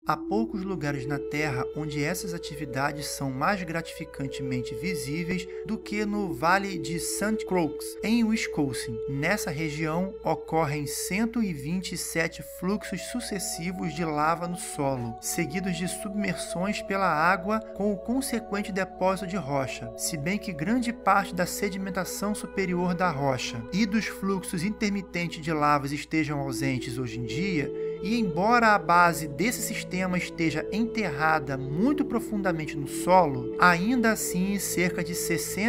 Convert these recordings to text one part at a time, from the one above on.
Há poucos lugares na Terra onde essas atividades são mais gratificantemente visíveis do que no Vale de St. Croix, em Wisconsin. Nessa região ocorrem 127 fluxos sucessivos de lava no solo, seguidos de submersões pela água com o consequente depósito de rocha, se bem que grande parte da sedimentação superior da rocha e dos fluxos intermitentes de lavas estejam ausentes hoje em dia. E embora a base desse sistema esteja enterrada muito profundamente no solo, ainda assim cerca de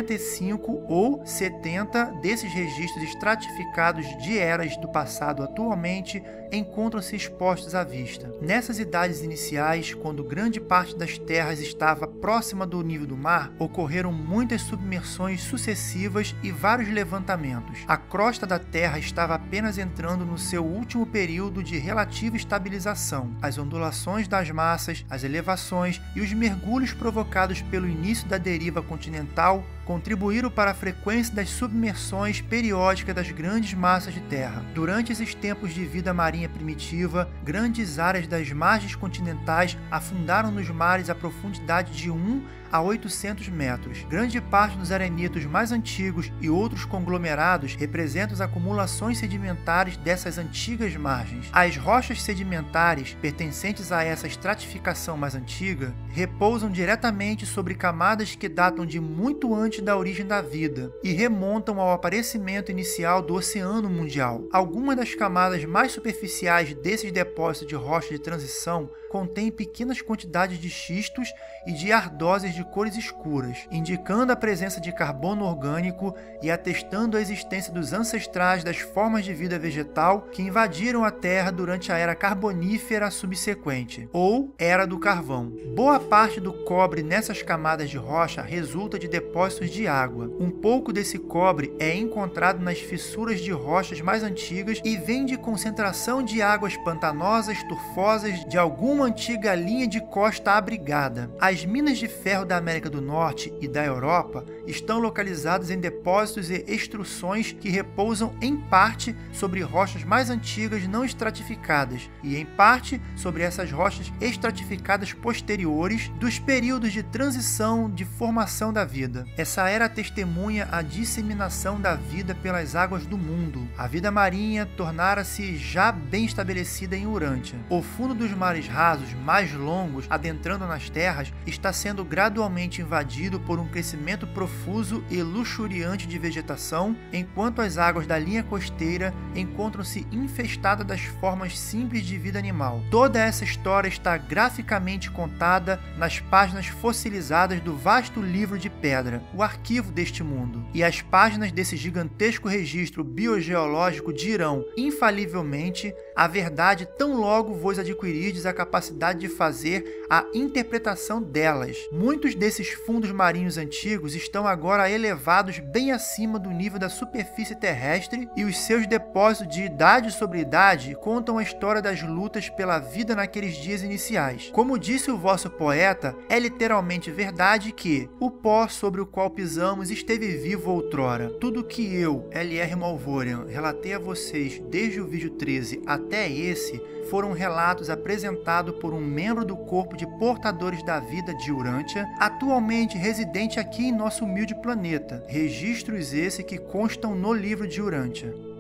65 ou 70 desses registros estratificados de eras do passado atualmente encontram-se expostos à vista. Nessas idades iniciais, quando grande parte das terras estava próxima do nível do mar, ocorreram muitas submersões sucessivas e vários levantamentos. A crosta da Terra estava apenas entrando no seu último período de relativa estabilização. As ondulações das massas, as elevações e os mergulhos provocados pelo início da deriva continental contribuíram para a frequência das submersões periódicas das grandes massas de terra. Durante esses tempos de vida marinha primitiva, grandes áreas das margens continentais afundaram nos mares a profundidade de 1 a 800 metros. Grande parte dos arenitos mais antigos e outros conglomerados representam as acumulações sedimentares dessas antigas margens. As rochas sedimentares, pertencentes a essa estratificação mais antiga, repousam diretamente sobre camadas que datam de muito antes da origem da vida e remontam ao aparecimento inicial do Oceano Mundial. Algumas das camadas mais superficiais desses depósitos de rocha de transição contêm pequenas quantidades de xistos e de ardósias de cores escuras, indicando a presença de carbono orgânico e atestando a existência dos ancestrais das formas de vida vegetal que invadiram a Terra durante a Era Carbonífera subsequente, ou Era do Carvão. Boa parte do cobre nessas camadas de rocha resulta de depósitos de água. Um pouco desse cobre é encontrado nas fissuras de rochas mais antigas e vem de concentração de águas pantanosas, turfosas de alguma antiga linha de costa abrigada. As minas de ferro da América do Norte e da Europa estão localizadas em depósitos e extruções que repousam em parte sobre rochas mais antigas não estratificadas e em parte sobre essas rochas estratificadas posteriores dos períodos de transição de formação da vida. Essa era testemunha a disseminação da vida pelas águas do mundo. A vida marinha tornara-se já bem estabelecida em Urântia. O fundo dos mares rasos mais longos, adentrando nas terras, está sendo gradualmente invadido por um crescimento profuso e luxuriante de vegetação, enquanto as águas da linha costeira encontram-se infestadas das formas simples de vida animal. Toda essa história está graficamente contada nas páginas fossilizadas do vasto livro de pedra, o arquivo deste mundo, e as páginas desse gigantesco registro biogeológico dirão, infalivelmente, a verdade tão logo vos adquirirdes a capacidade de fazer a interpretação delas. Muitos desses fundos marinhos antigos estão agora elevados bem acima do nível da superfície terrestre e os seus depósitos de idade sobre idade contam a história das lutas pela vida naqueles dias iniciais. Como disse o vosso poeta, é literalmente verdade que o pó sobre o qual pisamos esteve vivo outrora. Tudo que eu, L.R. Malvorian, relatei a vocês desde o vídeo 13 até esse foram relatos apresentados por um membro do corpo de portadores da vida de Urântia, atualmente residente aqui em nosso humilde planeta. Registros esses que constam no livro de Urântia.